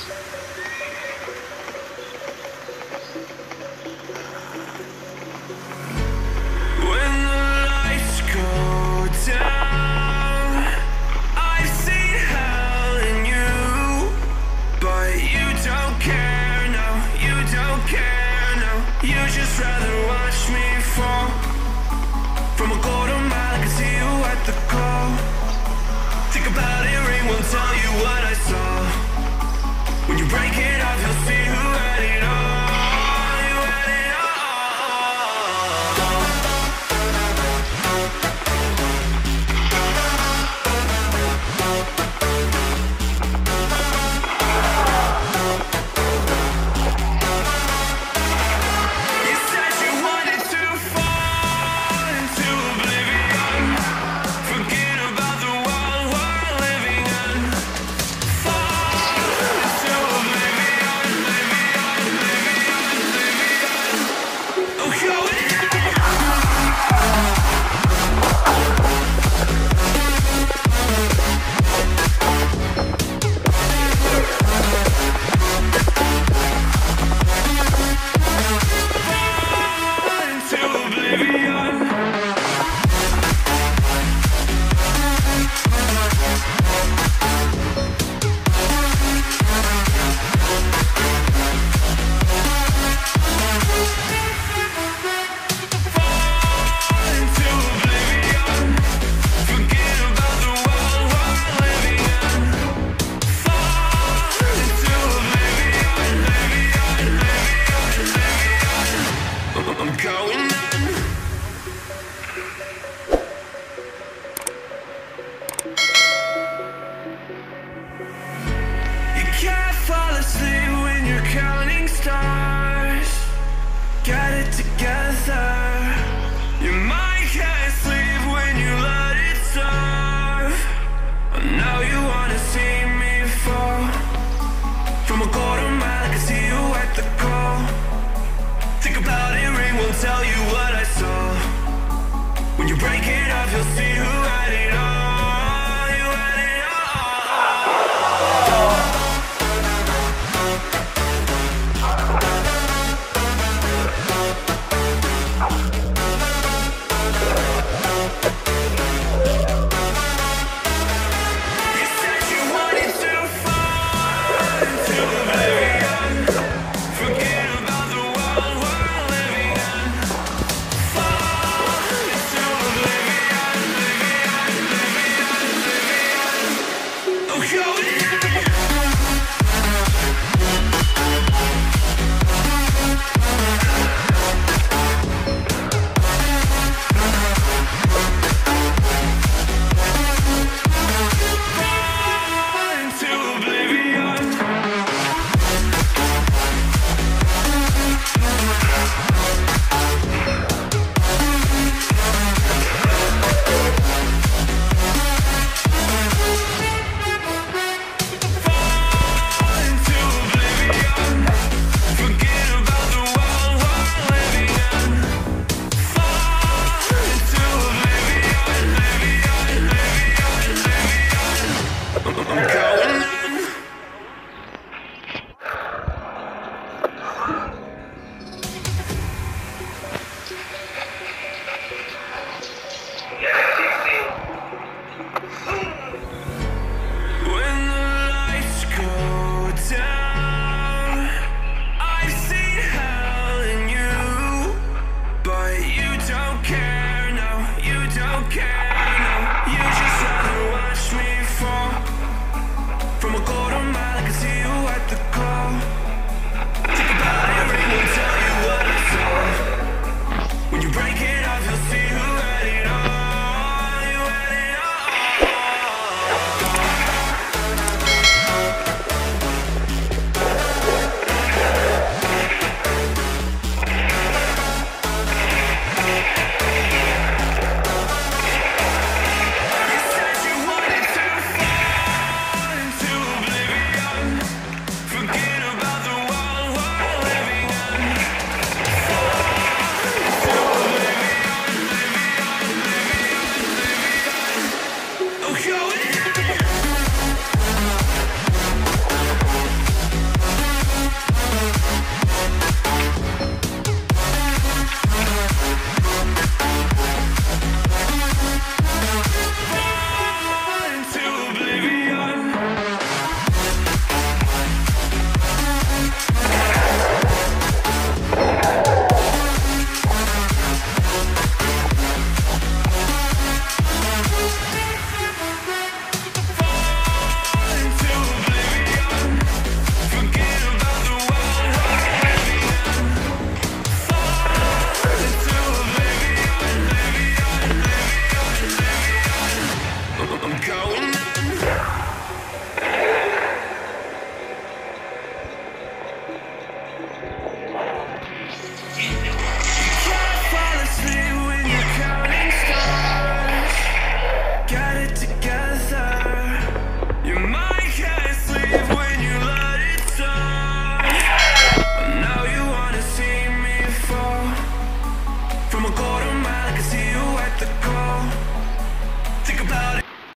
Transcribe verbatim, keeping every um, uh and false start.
When the lights go down, I've seen hell in you, but you don't care, no, you don't care, no. You just rather watch me fall from a golden mile. I can see you at the call. Think about it, ring won't tell you what I saw. When you break it off, you'll see who had it all. You had it all. You said you wanted to fall into oblivion. Forget about the world we're living in. Fall into oblivion, oblivion, oblivion, oblivion. Oh, go in. Into oblivion. Into oblivion. Forget about the world we're living in. Fall into oblivion, oblivion, oblivion, oblivion. I'm going in. You can't fall asleep when you're counting stars. Get it together. Your mind can't sleep when you let it serve. I know you wanna see me fall from a golden mile. I can see you at the call. Think about it, ring won't tell you what I saw. When you break it off, you'll see who had it all. You had it all. You said you wanted to fall into oblivion. Forget about the world we're living in. Fall into oblivion, oblivion, oblivion, oblivion. Oh, go in. Into oblivion. 一秒